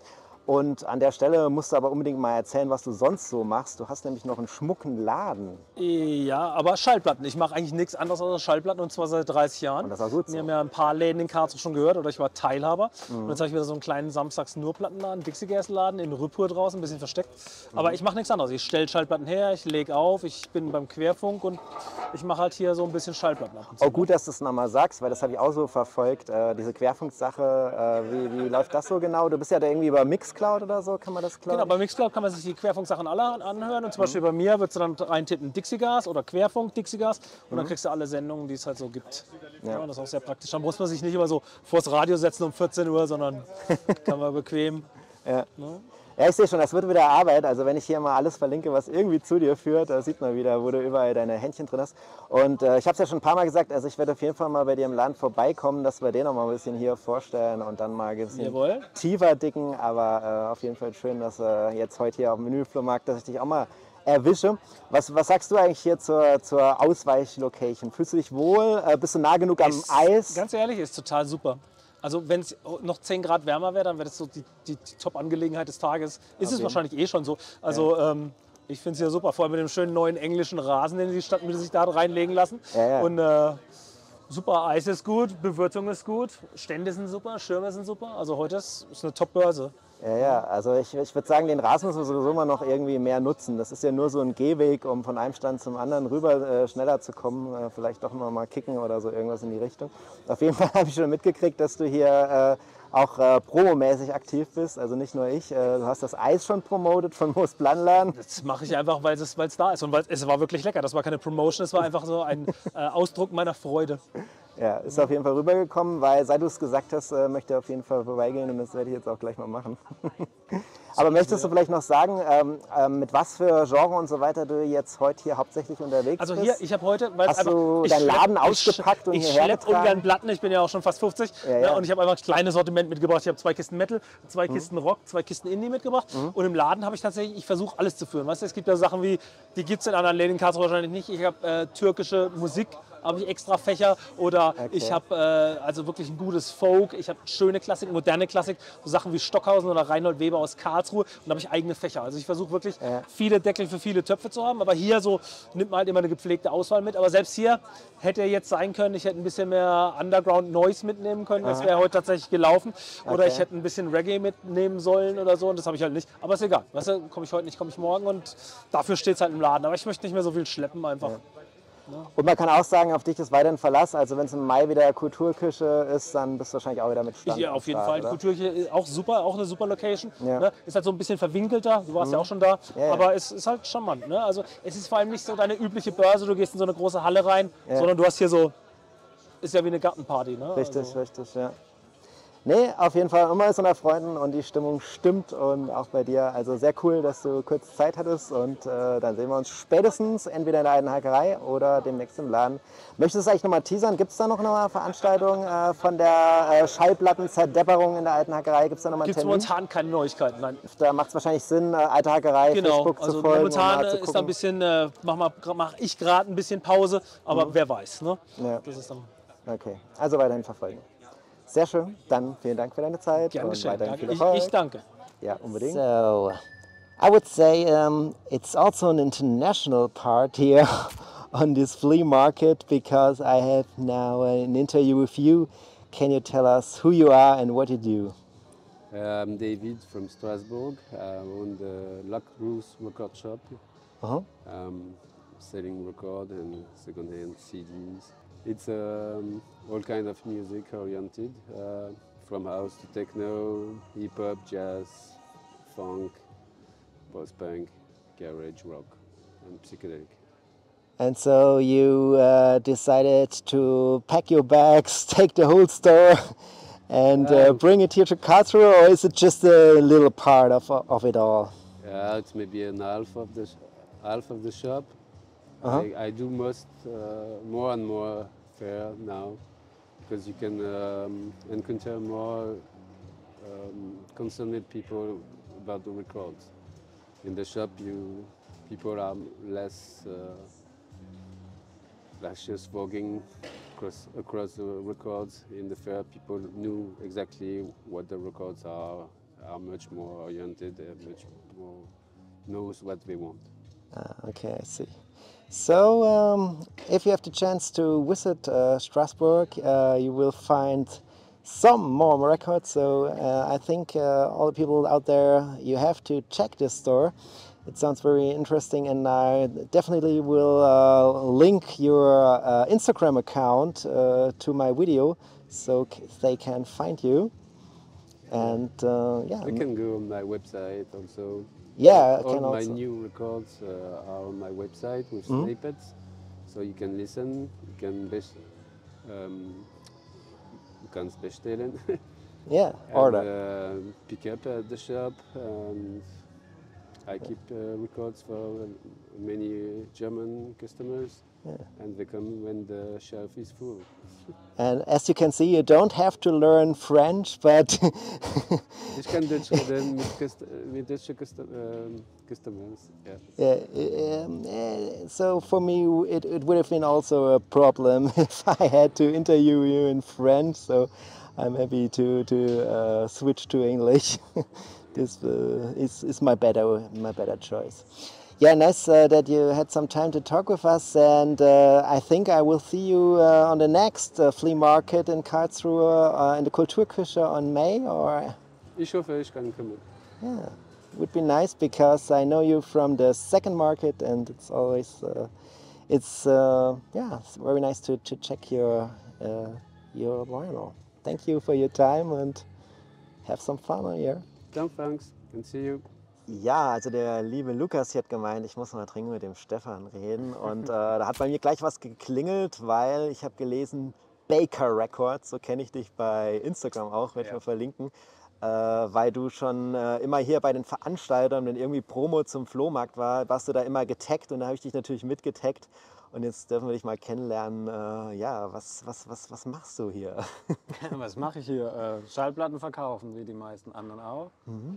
Und an der Stelle musst du aber unbedingt mal erzählen, was du sonst so machst. Du hast nämlich noch einen schmucken Laden. Ja, aber Schallplatten. Ich mache eigentlich nichts anderes als Schallplatten und zwar seit dreißig Jahren. Und das war gut so. Wir haben ja ein paar Läden in Karlsruhe schon gehört oder ich war Teilhaber. Mhm. Und jetzt habe ich wieder so einen kleinen Samstags-Nur-Plattenladen, Dixie-Gas-Laden in Rüppur draußen, ein bisschen versteckt. Mhm. Aber ich mache nichts anderes. Ich stelle Schallplatten her, ich lege auf, ich bin beim Querfunk und ich mache halt hier so ein bisschen Schallplatten ab und zu. Oh, gut, dass du es nochmal sagst, weil das habe ich auch so verfolgt. Äh, diese Querfunksache, äh, wie, wie läuft das so genau? Du bist ja da irgendwie über Mixcloud oder so, kann man das glauben? Genau, bei Mixcloud kann man sich die Querfunksachen alle anhören. Und zum Beispiel bei mir würdest du dann reintippen Dixie-Gas oder Querfunk Dixie-Gas und dann kriegst du alle Sendungen, die es halt so gibt. Ja. Ja, das ist auch sehr praktisch. Da muss man sich nicht immer so vors Radio setzen um vierzehn Uhr, sondern kann man bequem. Ja. Ne? Ja, ich sehe schon, das wird wieder Arbeit. Also wenn ich hier mal alles verlinke, was irgendwie zu dir führt, da sieht man wieder, wo du überall deine Händchen drin hast. Und äh, ich habe es ja schon ein paar Mal gesagt, also ich werde auf jeden Fall mal bei dir im Laden vorbeikommen, dass wir den noch mal ein bisschen hier vorstellen und dann mal ein bisschen Jawohl. tiefer dicken. Aber äh, auf jeden Fall schön, dass äh, jetzt heute hier auf dem Menüflohmarkt, dass ich dich auch mal erwische. Was, was sagst du eigentlich hier zur, zur Ausweichlocation? Fühlst du dich wohl? Äh, bist du nah genug am Ist, Eis? Ganz ehrlich, ist total super. Also wenn es noch zehn Grad wärmer wäre, dann wäre das so die, die, die Top-Angelegenheit des Tages. Ist es wahrscheinlich eh schon so. Also ja. ähm, ich finde es ja super, vor allem mit dem schönen neuen englischen Rasen, den die Stadtmitte sich da reinlegen lassen. Ja, ja. Und äh, super, Eis ist gut, Bewirtung ist gut, Stände sind super, Schirme sind super. Also heute ist, ist eine Top-Börse. Ja, ja, also ich, ich würde sagen, den Rasen müssen wir sowieso mal noch irgendwie mehr nutzen. Das ist ja nur so ein Gehweg, um von einem Stand zum anderen rüber äh, schneller zu kommen. Äh, vielleicht doch noch mal kicken oder so, irgendwas in die Richtung. Auf jeden Fall habe ich schon mitgekriegt, dass du hier äh, auch äh, promomäßig aktiv bist. Also nicht nur ich. Äh, du hast das Eis schon promotet von Moos Planladen. Das mache ich einfach, weil es, weil es da ist. Und weil es war wirklich lecker. Das war keine Promotion, es war einfach so ein äh, Ausdruck meiner Freude. Ja, ist auf jeden Fall rübergekommen, weil seit du es gesagt hast, äh, möchte er auf jeden Fall vorbeigehen und das werde ich jetzt auch gleich mal machen. Aber möchtest du vielleicht noch sagen, ähm, ähm, mit was für Genre und so weiter du jetzt heute hier hauptsächlich unterwegs also bist? Also hier, ich habe heute, weil Hast einfach, du ich deinen Laden schlepp, ausgepackt ich, und ich hierher schlepp getragen? ungern Platten, ich bin ja auch schon fast fünfzig. Ja, ja. Ne, und ich habe einfach ein kleines Sortiment mitgebracht. Ich habe zwei Kisten Metal, zwei mhm. Kisten Rock, zwei Kisten Indie mitgebracht. Mhm. Und im Laden habe ich tatsächlich, ich versuche alles zu führen. Weißt du, es gibt ja Sachen wie, die gibt es in anderen Läden in Karlsruhe wahrscheinlich nicht. Ich habe äh, türkische Musik, habe ich extra Fächer oder okay. ich habe äh, also wirklich ein gutes Folk, ich habe schöne Klassik, moderne Klassik, so Sachen wie Stockhausen oder Reinhold Weber aus Karlsruhe und da habe ich eigene Fächer. Also ich versuche wirklich ja. viele Deckel für viele Töpfe zu haben, aber hier so nimmt man halt immer eine gepflegte Auswahl mit. Aber selbst hier hätte jetzt sein können, ich hätte ein bisschen mehr Underground Noise mitnehmen können, das wäre heute tatsächlich gelaufen. Oder okay. ich hätte ein bisschen Reggae mitnehmen sollen oder so und das habe ich halt nicht. Aber ist egal, weißt du, komme ich heute nicht, komme ich morgen und dafür steht es halt im Laden. Aber ich möchte nicht mehr so viel schleppen einfach. Ja. Und man kann auch sagen, auf dich ist weiterhin Verlass. Also wenn es im Mai wieder Kulturküche ist, dann bist du wahrscheinlich auch wieder mit Stand. Ja, auf jeden Start, Fall. oder? Die Kulturküche ist auch super, auch eine super Location. Ja. Ne? Ist halt so ein bisschen verwinkelter. Du warst mhm. ja auch schon da. Ja, ja. Aber es ist halt charmant. Ne? Also es ist vor allem nicht so deine übliche Börse. Du gehst in so eine große Halle rein, ja. sondern du hast hier so, ist ja wie eine Gartenparty. Ne? Richtig, also. richtig, ja. Nee, auf jeden Fall immer ist unter Freunden und die Stimmung stimmt und auch bei dir. Also sehr cool, dass du kurz Zeit hattest und äh, dann sehen wir uns spätestens entweder in der alten Hackerei oder demnächst im Laden. Möchtest du eigentlich nochmal teasern? Gibt es da noch eine Veranstaltung äh, von der äh, Schallplattenzerdepperung in der alten Hackerei? Gibt es da nochmal einen Termin? Gibt es momentan keine Neuigkeiten, nein. Da macht es wahrscheinlich Sinn, äh, alte Hackerei, genau. Facebook also zu folgen. Momentan zu ist da ein bisschen, äh, mache mach ich gerade ein bisschen Pause, aber mhm. wer weiß. Ne? Ja. Das ist dann okay, also weiterhin verfolgen. Sehr schön, dann vielen Dank für deine Zeit. Gern geschehen. Viel ich, ich danke. Ja, unbedingt. So, I would say um, it's also an international part here on this flea market because I have now an interview with you. Can you tell us who you are and what you do? Uh, I'm David from Strasbourg. I own the Lock Bruce record shop. Uh-huh. Um, selling record and second-hand C Ds. It's um, all kind of music oriented, uh, from house to techno, hip-hop, jazz, funk, post-punk, garage, rock, and psychedelic. And so you uh, decided to pack your bags, take the whole store, and uh, uh, bring it here to Karlsruhe, or is it just a little part of of it all? Yeah, it's maybe an half of the half of the shop. Uh-huh. I, I do most uh, more and more fair now because you can um, encounter more um, concerned people about the records. In the shop, you people are less uh, less just voguing across across the records. In the fair, people knew exactly what the records are, are much more oriented and much more knows what they want. Ah, okay, I see. So, um, if you have the chance to visit uh, Strasbourg, uh, you will find some more records. So, uh, I think uh, all the people out there, you have to check this store. It sounds very interesting, and I definitely will uh, link your uh, Instagram account uh, to my video, so c- they can find you. And uh, yeah, You can go on my website also. yeah, I All can my also. new records uh, are on my website with Mhm. snippets, so you can listen. You can bes- um, you can bestellen Yeah, and order. uh, pick up at the shop. And I keep uh, records for many German customers, Yeah. and they come when the shelf is full. And as you can see, you don't have to learn French, but Ich kann Deutsch reden mit, Cust mit deutschen Custom ähm, Customers. Yeah. yeah, um, eh, so for me, it, it would have been also a problem if I had to interview you in French. So I'm happy to to uh, switch to English. This uh, is is my better my better choice. Yeah, nice uh, that you had some time to talk with us, and uh, I think I will see you uh, on the next uh, flea market in Karlsruhe uh, in the Kulturküche on May, or Ich hoffe, ich kann kommen. yeah, it would be nice because I know you from the second market, and it's always uh, it's uh, yeah, it's very nice to, to check your uh, your vinyl. Thank you for your time and have some fun here. Dann thanks and see you. Ja, also der liebe Lukas hier hat gemeint, ich muss mal dringend mit dem Stefan reden. Und äh, da hat bei mir gleich was geklingelt, weil ich habe gelesen, Baker Records, so kenne ich dich bei Instagram auch, werde ich Ja. mal verlinken, äh, weil du schon äh, immer hier bei den Veranstaltern, wenn irgendwie Promo zum Flohmarkt war, warst du da immer getaggt, und da habe ich dich natürlich mitgetaggt. Und jetzt dürfen wir dich mal kennenlernen. Äh, ja, was, was, was, was machst du hier? Was mache ich hier? Äh, Schallplatten verkaufen, wie die meisten anderen auch. Mhm.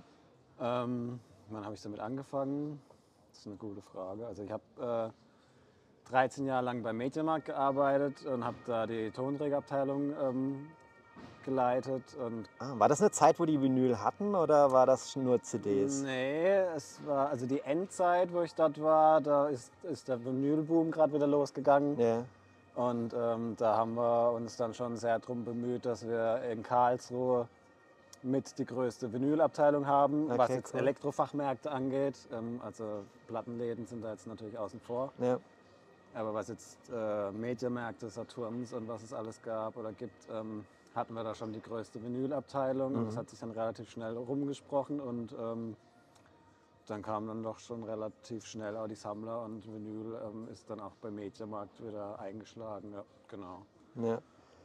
Ähm, wann habe ich damit angefangen? Das ist eine gute Frage. Also ich habe äh, dreizehn Jahre lang beim Mediamarkt gearbeitet und habe da die Tonträgerabteilung ähm, geleitet. Und Ah, war das eine Zeit, wo die Vinyl hatten, oder war das nur C Ds? nee, es war also die Endzeit, wo ich dort war, da ist, ist der Vinylboom gerade wieder losgegangen. Ja. Und ähm, da haben wir uns dann schon sehr darum bemüht, dass wir in Karlsruhe mit die größte Vinylabteilung haben, was Okay, jetzt cool. Elektrofachmärkte angeht. Ähm, also Plattenläden sind da jetzt natürlich außen vor. Ja. Aber was jetzt äh, Mediamärkte, Saturns und was es alles gab oder gibt, ähm, hatten wir da schon die größte Vinylabteilung. Und das hat sich dann relativ schnell rumgesprochen. Und ähm, dann kamen dann doch schon relativ schnell auch die Sammler. Und Vinyl ähm, ist dann auch beim Mediamarkt wieder eingeschlagen. Ja, genau. Ja.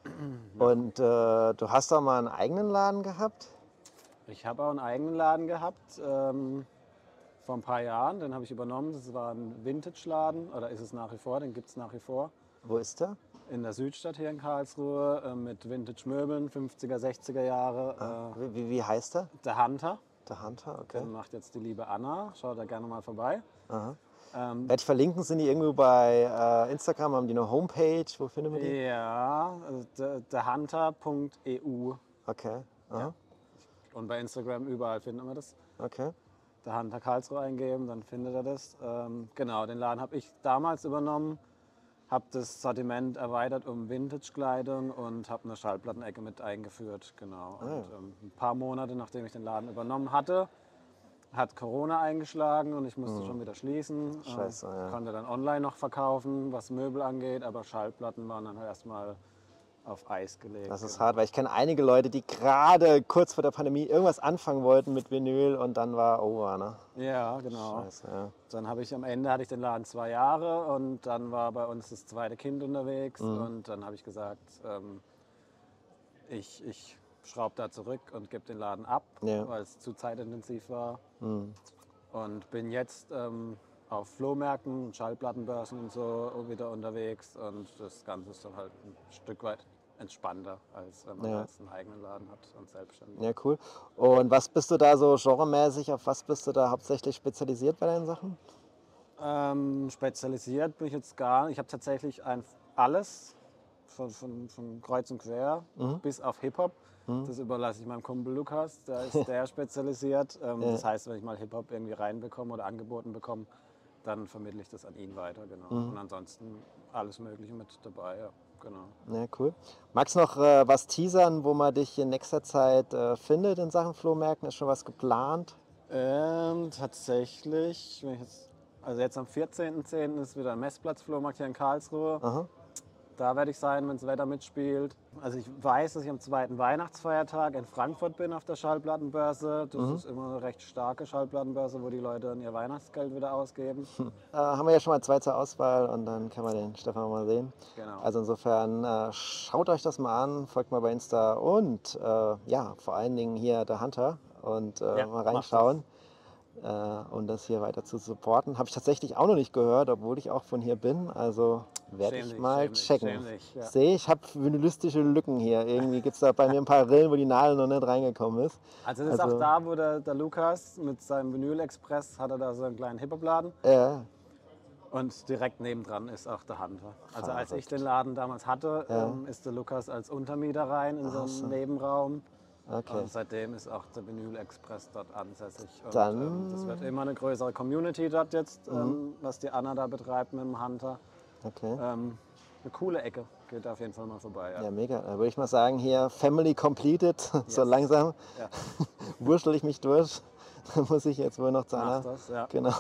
Und äh, du hast doch mal einen eigenen Laden gehabt? Ich habe auch einen eigenen Laden gehabt ähm, vor ein paar Jahren, den habe ich übernommen. Das war ein Vintage-Laden, oder ist es nach wie vor, den gibt es nach wie vor. Wo ist der? In der Südstadt hier in Karlsruhe äh, mit Vintage-Möbeln, fünfziger, sechziger Jahre. Ah, wie, wie, wie heißt der? Äh, der Hunter, Der Hunter, okay. den macht jetzt die liebe Anna, schaut da gerne mal vorbei. Aha. Ähm, Werde ich verlinken, sind die irgendwo bei äh, Instagram, haben die eine Homepage, wo finden wir die? ja, also der, der hunter punkt e u Okay, aha. und bei Instagram überall findet man das. Okay. Der Hunter Karlsruhe eingeben, dann findet er das. Ähm, genau, den Laden habe ich damals übernommen, habe das Sortiment erweitert um Vintage-Kleidung und habe eine Schallplattenecke mit eingeführt. Genau. Ah, ja. Und, ähm, ein paar Monate nachdem ich den Laden übernommen hatte, hat Corona eingeschlagen und ich musste schon wieder schließen. Scheiße, äh, ja. Konnte dann online noch verkaufen, was Möbel angeht, aber Schallplatten waren dann halt erstmal auf Eis gelegt. Das ist Genau. hart, weil ich kenne einige Leute, die gerade kurz vor der Pandemie irgendwas anfangen wollten mit Vinyl, und dann war over, ne? Ja, genau. Scheiße, ja. Dann habe ich am Ende hatte ich den Laden zwei Jahre und dann war bei uns das zweite Kind unterwegs Mhm. und dann habe ich gesagt, ähm, ich, ich schraube da zurück und gebe den Laden ab, Ja. weil es zu zeitintensiv war Mhm. und bin jetzt ähm, auf Flohmärkten, Schallplattenbörsen und so wieder unterwegs und das Ganze ist dann halt ein Stück weit entspannter, als wenn man Ja. jetzt einen eigenen Laden hat und selbstständig. Ja, cool. Und was bist du da so genremäßig, auf was bist du da hauptsächlich spezialisiert bei deinen Sachen? Ähm, spezialisiert bin ich jetzt gar nicht. Ich habe tatsächlich ein, alles von, von, von kreuz und quer Mhm. bis auf Hip-Hop. Mhm. Das überlasse ich meinem Kumpel Lukas, da ist der spezialisiert. Ähm, Ja. Das heißt, wenn ich mal Hip-Hop irgendwie reinbekomme oder angeboten bekomme, dann vermittle ich das an ihn weiter. Genau. Mhm. Und ansonsten alles Mögliche mit dabei. Ja, genau. Ja, cool. Magst du noch äh, was teasern, wo man dich in nächster Zeit äh, findet in Sachen Flohmärkten? Ist schon was geplant? Ähm, tatsächlich, wenn ich jetzt, also jetzt am vierzehnten zehnten ist wieder ein Messplatz-Flohmarkt hier in Karlsruhe. Aha. Da werde ich sein, wenn das Wetter mitspielt. Also ich weiß, dass ich am zweiten Weihnachtsfeiertag in Frankfurt bin auf der Schallplattenbörse. Das Mhm. ist immer eine recht starke Schallplattenbörse, wo die Leute dann ihr Weihnachtsgeld wieder ausgeben. Äh, haben wir ja schon mal zwei zur Auswahl und dann kann man den Stefan mal sehen. Genau. Also insofern äh, schaut euch das mal an, folgt mal bei Insta und äh, ja, vor allen Dingen hier der Hunter und äh, Ja, mal macht reinschauen äh, und das hier weiter zu supporten. Habe ich tatsächlich auch noch nicht gehört, obwohl ich auch von hier bin. Also werde Schäm ich dich, mal schäm dich, checken. schäm dich, ja. Sehe, ich habe vinylistische Lücken hier. Irgendwie gibt es da bei mir ein paar Rillen, wo die Nadel noch nicht reingekommen ist. Also das ist Also- auch da, wo der, der Lukas mit seinem Vinyl-Express hat er da so einen kleinen Hip-Hop-Laden. Ja, Und direkt nebendran ist auch der Hunter. Also als ich Verrückt. den Laden damals hatte, Ja. ähm, ist der Lukas als Untermieter rein in so Ach einen so. Nebenraum. okay. Und seitdem ist auch der Vinyl Express dort ansässig. Und, Dann- Mhm. ähm, das wird immer eine größere Community dort jetzt, ähm, was die Anna da betreibt mit dem Hunter. Okay. Ähm, eine coole Ecke, geht auf jeden Fall mal vorbei. Ja. Ja, mega. Da würde ich mal sagen, hier Family completed. So Yes. langsam Ja. wurschtel ich mich durch. Da muss ich jetzt wohl noch zu Mach Anna. das, ja. Genau.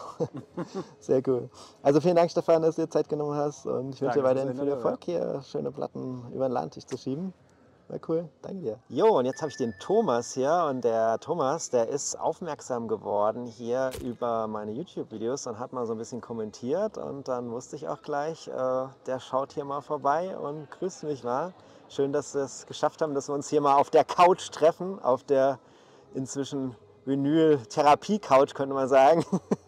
Sehr cool. Also vielen Dank, Stefan, dass du dir Zeit genommen hast. Und ich wünsche dir Danke fürs weiterhin viel Interview, Erfolg, hier schöne Platten über den Landtisch zu schieben. War cool. Danke dir. Jo, und jetzt habe ich den Thomas hier. Und der Thomas, der ist aufmerksam geworden hier über meine YouTube-Videos und hat mal so ein bisschen kommentiert. Und dann wusste ich auch gleich, äh, der schaut hier mal vorbei und grüßt mich mal. Schön, dass wir es geschafft haben, dass wir uns hier mal auf der Couch treffen, auf der inzwischen Vinyl-Therapie-Couch, könnte man sagen,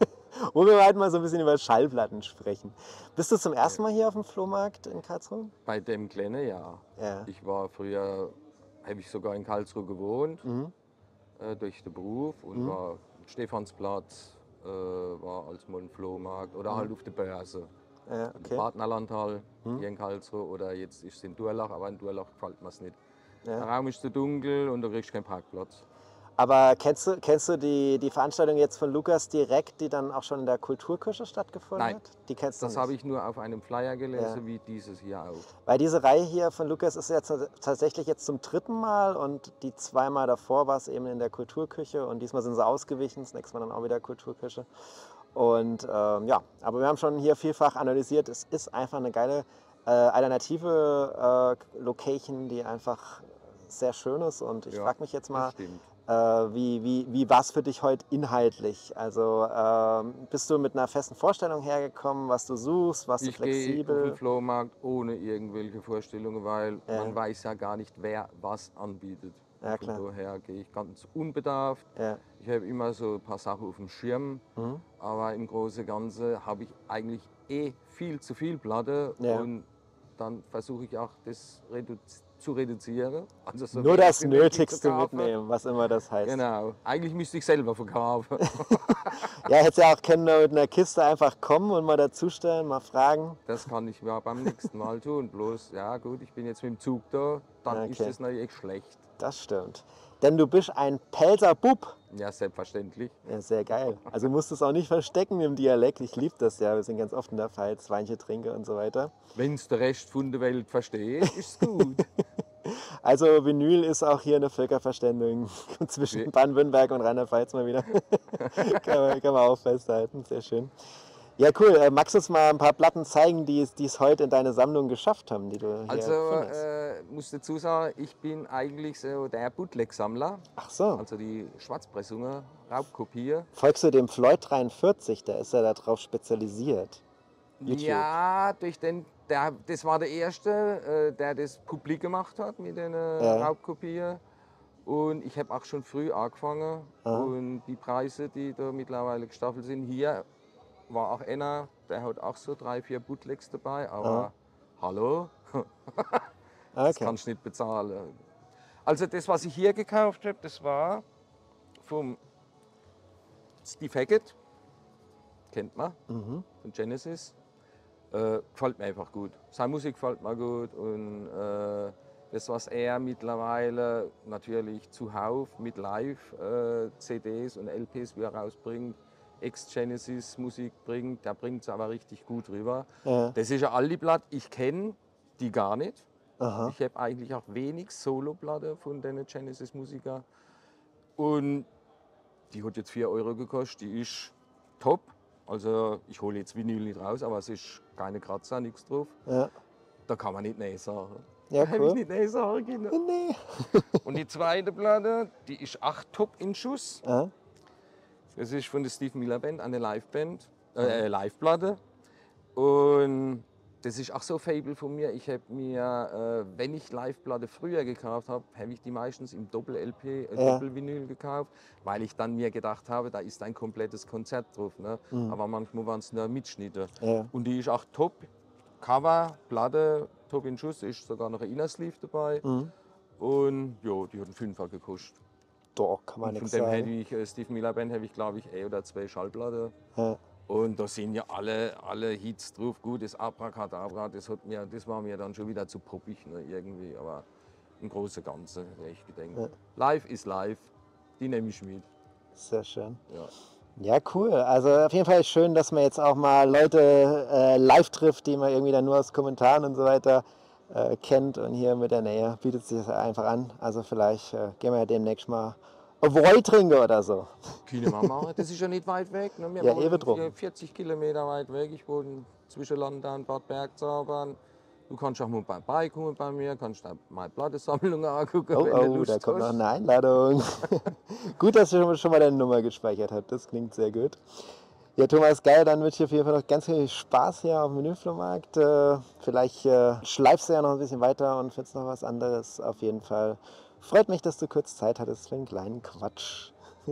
wo wir halt mal so ein bisschen über Schallplatten sprechen. Bist du zum ersten Mal hier auf dem Flohmarkt in Karlsruhe? Bei dem Kleine, ja. Ja. Ich war früher, habe ich sogar in Karlsruhe gewohnt, Mhm. äh, durch den Beruf und Mhm. war am Stephansplatz, äh, war als mal ein Flohmarkt oder halt auf der Börse. Ja, Okay. okay. Partnerlandhall Mhm. hier in Karlsruhe oder jetzt ist es in Durlach, aber in Durlach gefällt mir es nicht. Der Ja. Raum ist zu dunkel und du kriegst keinen Parkplatz. Aber kennst du, kennst du die, die Veranstaltung jetzt von Lukas direkt, die dann auch schon in der Kulturküche stattgefunden Nein, hat? Die kennst du Das nicht? habe ich nur auf einem Flyer gelesen, Ja. wie dieses hier auch. Weil diese Reihe hier von Lukas ist jetzt tatsächlich jetzt zum dritten Mal und die zweimal davor war es eben in der Kulturküche und diesmal sind sie ausgewichen, das nächste Mal dann auch wieder Kulturküche. Und ähm, ja, aber wir haben schon hier vielfach analysiert, es ist einfach eine geile äh, alternative äh, Location, die einfach sehr schön ist und ich Ja, frage mich jetzt mal, Das stimmt. äh, wie, wie, wie war es für dich heute inhaltlich? Also ähm, bist du mit einer festen Vorstellung hergekommen, was du suchst, warst du Ich gehe auf flexibel? den Flohmarkt ohne irgendwelche Vorstellungen, weil Ja. man weiß ja gar nicht, wer was anbietet. Ja, Von klar. daher gehe ich ganz unbedarft. Ja. Ich habe immer so ein paar Sachen auf dem Schirm, Mhm. aber im Großen und Ganzen habe ich eigentlich eh viel zu viel Platte Ja. und dann versuche ich auch das redu zu reduzieren. Also so Nur wenig das wie möglich zu Nötigste kaufen. mitnehmen, was immer das heißt. Genau. Eigentlich müsste ich selber verkaufen. Ja, hättest ja auch können mit einer Kiste einfach kommen und mal dazustellen, mal fragen. Das kann ich ja beim nächsten Mal tun. Bloß, ja gut, ich bin jetzt mit dem Zug da, dann ist Okay. das natürlich schlecht. Das stimmt. Denn du bist ein Pelzer Bub. Ja, selbstverständlich. Ja, sehr geil. Also musst du es auch nicht verstecken im Dialekt. Ich liebe das ja. Wir sind ganz oft in der Pfalz, Weinchen trinke und so weiter. Wenn es der Rest von der Welt versteht, ist es gut. Also Vinyl ist auch hier eine Völkerverständigung zwischen Ja. Baden-Württemberg und Rheinland-Pfalz mal wieder. kann, man, kann man auch festhalten. Sehr schön. Ja, cool. Äh, magst du uns mal ein paar Platten zeigen, die es die es heute in deine Sammlung geschafft haben, die du hier Also, gefunden hast? äh, muss dazu sagen, ich bin eigentlich so der Bootleg-Sammler. Ach so. Also die Schwarzpressungen, Raubkopie. Folgst du dem Floyd dreiundvierzig? Der ist ja darauf spezialisiert. YouTube. Ja, durch den, der, das war der Erste, äh, der das publik gemacht hat mit den äh, Ja. Raubkopien. Und ich habe auch schon früh angefangen. Aha. Und die Preise, die da mittlerweile gestaffelt sind, hier war auch einer, der hat auch so drei, vier Bootlegs dabei. Aber Aha. hallo, das Okay. kannst du nicht bezahlen. Also das, was ich hier gekauft habe, das war vom Steve Hackett, kennt man, Mhm. von Genesis. Äh, gefällt mir einfach gut. Seine Musik gefällt mir gut und äh, das, was er mittlerweile natürlich zuhauf mit Live-C Ds und L Ps, wie er rausbringt, Ex-Genesis Musik bringt, der bringt es aber richtig gut rüber. Ja. Das ist ein Aldi-Blatt, ich kenne die gar nicht. Aha. Ich habe eigentlich auch wenig Solo-Platte von den Genesis-Musikern. Und die hat jetzt vier Euro gekostet, die ist top. Also ich hole jetzt Vinyl nicht raus, aber es ist keine Kratzer, nichts drauf. Ja. Da kann man nicht Nein sagen. Ja, Da habe cool. ich nicht Nein sagen können. Nee. Und die zweite Platte, die ist auch top in Schuss. Ja. Das ist von der Steve Miller Band, eine Live-Band, äh, Live-Platte. Und das ist auch so ein Fable von mir. Ich habe mir, äh, wenn ich Live-Platte früher gekauft habe, habe ich die meistens im Doppel-L P, äh, Ja. Doppel-Vinyl gekauft, weil ich dann mir gedacht habe, da ist ein komplettes Konzert drauf. Ne? Mhm. Aber manchmal waren es nur Mitschnitte. Ja. Und die ist auch top. Cover, Platte, top in Schuss, ist sogar noch ein Inner Sleeve dabei. Mhm. Und ja, die hat einen Fünfer gekostet. Doch, kann man Und von nichts dem hätte sagen. ich, äh, Steve Miller Band, habe ich glaube ich ein oder zwei Schallplatten. Ja. Und da sind ja alle, alle Hits drauf. Gut, das Abracadabra, das, hat mir, das war mir dann schon wieder zu poppig ne, irgendwie. Aber im Großen und Ganzen, ich gedenke. Ja. Live ist live, die nehme ich mit. Sehr schön. Ja. Ja, cool. Also auf jeden Fall schön, dass man jetzt auch mal Leute äh, live trifft, die man irgendwie dann nur aus Kommentaren und so weiter äh, kennt. Und hier mit der Nähe bietet sich das einfach an. Also vielleicht äh, gehen wir ja demnächst mal ein Woi trinken oder so. Können wir machen. Das ist ja nicht weit weg. Ne? Wir Ja, wohnen eben drum. vierzig Kilometer weit weg. Ich wohne zwischen London und Bad Bergzabern. Du kannst auch mal vorbeikommen bei mir, kannst da meine Plattensammlung angucken, Oh, wenn du oh, Lust da kommt noch hast. eine Einladung. Gut, dass du schon mal deine Nummer gespeichert hast. Das klingt sehr gut. Ja, Thomas, geil. Dann wünsche ich auf jeden Fall noch ganz viel Spaß hier auf dem Menüflohmarkt. Äh, vielleicht äh, schleifst du ja noch ein bisschen weiter und findest noch was anderes. Auf jeden Fall freut mich, dass du kurz Zeit hattest für einen kleinen Quatsch.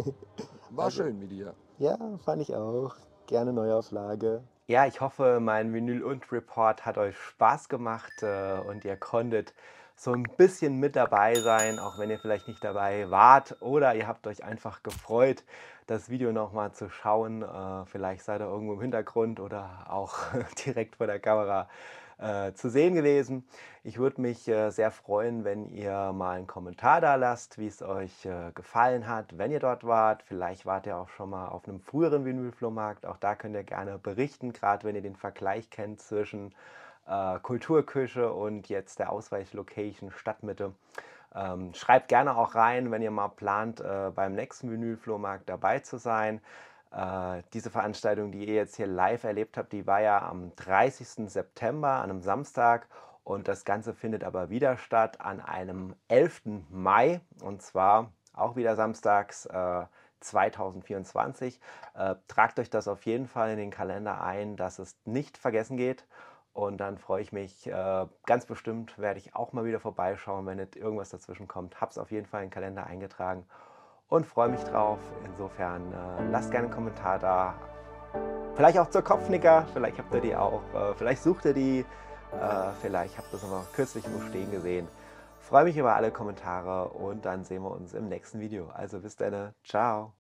War schön mit dir. Ja, fand ich auch. Gerne Neuauflage. Ja, ich hoffe, mein Vinyl und Report hat euch Spaß gemacht äh, und ihr konntet so ein bisschen mit dabei sein, auch wenn ihr vielleicht nicht dabei wart oder ihr habt euch einfach gefreut, das Video nochmal zu schauen. Äh, vielleicht seid ihr irgendwo im Hintergrund oder auch direkt vor der Kamera äh, zu sehen gewesen. Ich würde mich äh, sehr freuen, wenn ihr mal einen Kommentar da lasst, wie es euch äh, gefallen hat, wenn ihr dort wart. Vielleicht wart ihr auch schon mal auf einem früheren Vinylflohmarkt. Auch da könnt ihr gerne berichten, gerade wenn ihr den Vergleich kennt zwischen äh, Kulturküche und jetzt der Ausweichlocation Stadtmitte. Ähm, schreibt gerne auch rein, wenn ihr mal plant, äh, beim nächsten Vinylflohmarkt dabei zu sein. Äh, diese Veranstaltung, die ihr jetzt hier live erlebt habt, die war ja am dreißigsten September, an einem Samstag. Und das Ganze findet aber wieder statt an einem elften Mai. Und zwar auch wieder samstags äh, zweitausendvierundzwanzig. Äh, tragt euch das auf jeden Fall in den Kalender ein, dass es nicht vergessen geht. Und dann freue ich mich, äh, ganz bestimmt werde ich auch mal wieder vorbeischauen, wenn nicht irgendwas dazwischen kommt. Hab's auf jeden Fall in den Kalender eingetragen und freue mich drauf. Insofern äh, lasst gerne einen Kommentar da. Vielleicht auch zur Kopfnicker, vielleicht habt ihr die auch, äh, vielleicht sucht ihr die, äh, vielleicht habt ihr es aber kürzlich wo stehen gesehen. Freue mich über alle Kommentare und dann sehen wir uns im nächsten Video. Also bis dann, ciao.